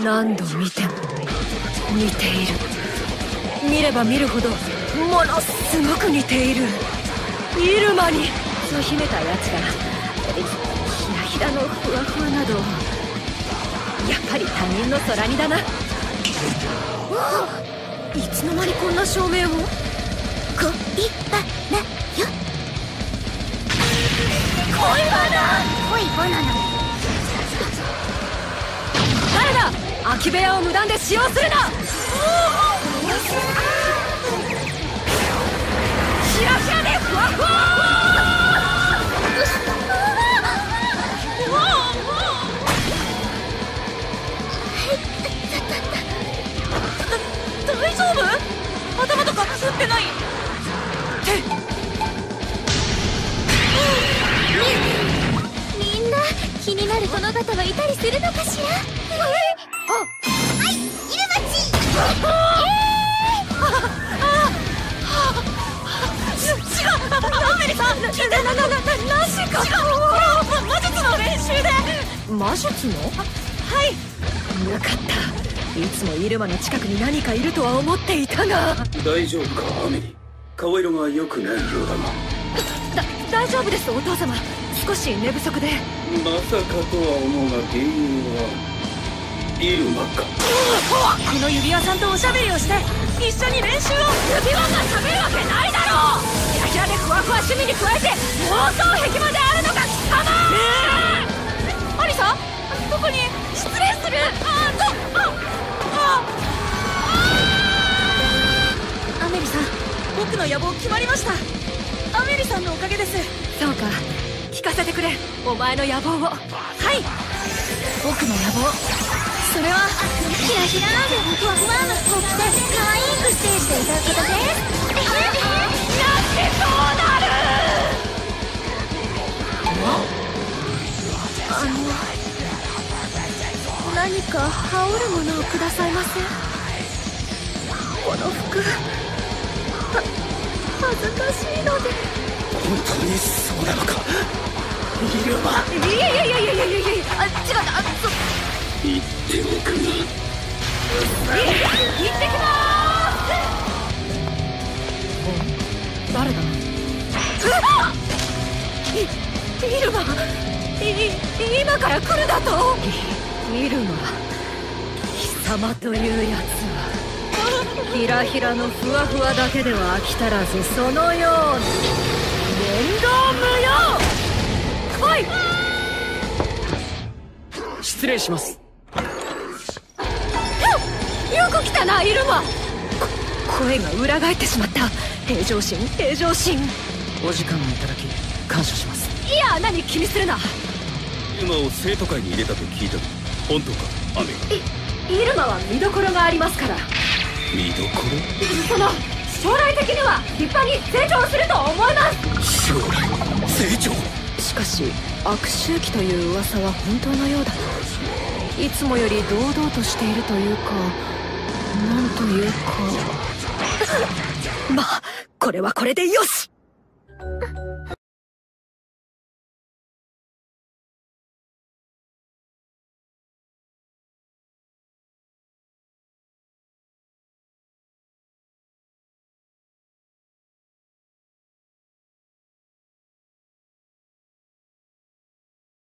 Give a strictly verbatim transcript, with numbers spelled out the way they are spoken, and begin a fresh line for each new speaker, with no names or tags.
何度見ても似ている。見れば見るほどものすごく似ている。イルマにそう秘めたやつがひらひらのふわふわなど、やっぱり他人の空似だな。いつの間にこんな照明を。
コピバナよ。
恋バナ。
恋バナナ。
誰だ。空き部屋を無断で使用するな。ひらひらでふわふわ。大丈夫？頭とか打ってない？って
みんな気になる殿方はいたりするのかしら。はい、イルマチ。
違う、アメリさん、聞いて。な、な、な、な、なしか。違う、魔術の練習で。魔術の？はい。よかった。いつもイルマの近くに何かいるとは思っていたが。
大丈夫か、アメリ。顔色が良くないようだが。
だ、大丈夫です、お父様。少し寝不足で。
まさかとは思うが原因はイルマか。
この指輪さんとおしゃべりをして一緒に練習を。指輪が喋るわけないだろう。キラキラでふわふわ趣味に加えて妄想癖まであるのが貴様。えー、アリサ、どこに。失礼する。あー、ちょ、あああ。アメリさん、僕の野望決まりました。アメリさんのおかげです。そうか、聞かせてくれ、お前の野望を。はい、僕の野望、それは
ひらひらでふわふわの服を着て可愛くステージで歌うことです。
なんでそうなる。あの、何か羽織るものをくださいませ。この服は恥ずかしいので。
本当にそうなのか、イルマ。
いやいやいやいやいやいやいや、あ、違った。あ、そ
言っておくが。
い行ってきまーす。誰だ。うわっ、イイルマ、い今から来るだと。イルマ、貴様というやつはひらひらのふわふわだけでは飽き足らず、そのように面倒無用。来い。
失礼します。
よく来たな、イルマ。こ声が裏返ってしまった。平常心、平常心。
お時間をいただき感謝します。
いや、何気にするな。
イルマを生徒会に入れたと聞いたが本当か、アメリ。
イルマは見どころがありますから。
見どころ？
その将来的には立派に成長すると思います。
将来成長。
しかし悪周期という噂は本当のようだな。いつもより堂々としているというか、なんというかまあこれはこれでよし。